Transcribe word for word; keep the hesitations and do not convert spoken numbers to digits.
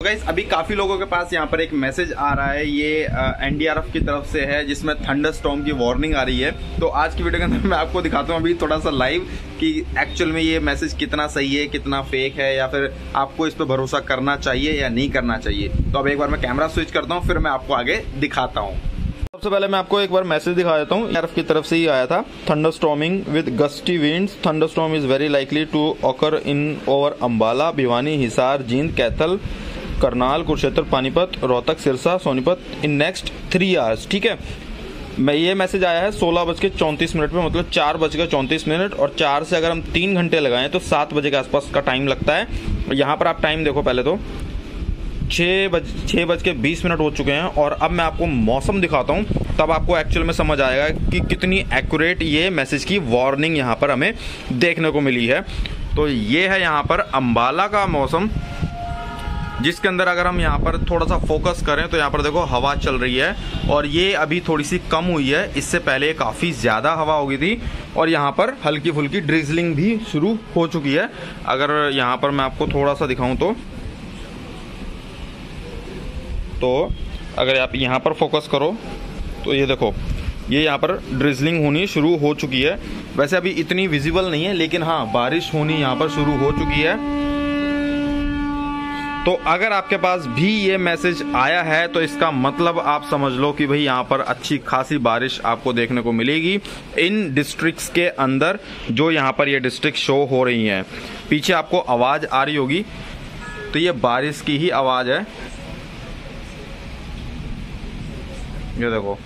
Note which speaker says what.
Speaker 1: Guys अभी काफी लोगों के पास यहाँ पर एक मैसेज आ रहा है, ये एन डी आर एफ की तरफ से है, जिसमें थंडरस्टॉर्म की वार्निंग आ रही है। तो आज की वीडियो के अंदर मैं आपको दिखाता हूँ अभी थोड़ा सा लाइव कि एक्चुअल में ये मैसेज कितना सही है, कितना फेक है, या फिर आपको इस पर भरोसा करना चाहिए या नहीं करना चाहिए। तो अब एक बार मैं कैमरा स्विच करता हूँ, फिर मैं आपको आगे दिखाता हूँ। सबसे पहले मैं आपको एक बार मैसेज दिखा देता हूँ, एआरएफ की तरफ से ही आया था। Thunderstorming with gusty winds, thunderstorm is very likely to occur in over Ambala, Bhiwani, Hisar, Jind, Kaithal, Karnal, Kurukshetra, Panipat, Rohtak, Sirsa, Sonipat in next three hours. ठीक है, मैं ये मैसेज आया है सोलह बज के चौंतीस मिनट पे, मतलब चार बज के चौंतीस मिनट, और चार से अगर हम तीन घंटे लगाएं तो सात बजे के आसपास का टाइम लगता है। यहाँ पर आप टाइम देखो, पहले तो छः बज छः बज के बीस मिनट हो चुके हैं। और अब मैं आपको मौसम दिखाता हूँ, तब आपको एक्चुअल में समझ आएगा कि कितनी एक्यूरेट ये मैसेज की वार्निंग यहाँ पर हमें देखने को मिली है। तो ये है यहाँ पर अंबाला का मौसम, जिसके अंदर अगर हम यहाँ पर थोड़ा सा फोकस करें तो यहाँ पर देखो हवा चल रही है, और ये अभी थोड़ी सी कम हुई है, इससे पहले काफ़ी ज़्यादा हवा हो गई थी, और यहाँ पर हल्की फुल्की ड्रिजलिंग भी शुरू हो चुकी है। अगर यहाँ पर मैं आपको थोड़ा सा दिखाऊं तो तो अगर आप यहाँ पर फोकस करो तो ये देखो, ये यहाँ पर ड्रिजलिंग होनी शुरू हो चुकी है। वैसे अभी इतनी विजिबल नहीं है, लेकिन हाँ बारिश होनी यहाँ पर शुरू हो चुकी है। तो अगर आपके पास भी ये मैसेज आया है तो इसका मतलब आप समझ लो कि भाई यहाँ पर अच्छी खासी बारिश आपको देखने को मिलेगी इन डिस्ट्रिक्ट्स के अंदर, जो यहाँ पर ये डिस्ट्रिक्ट शो हो रही हैं। पीछे आपको आवाज़ आ रही होगी, तो ये बारिश की ही आवाज़ है। ये देखो,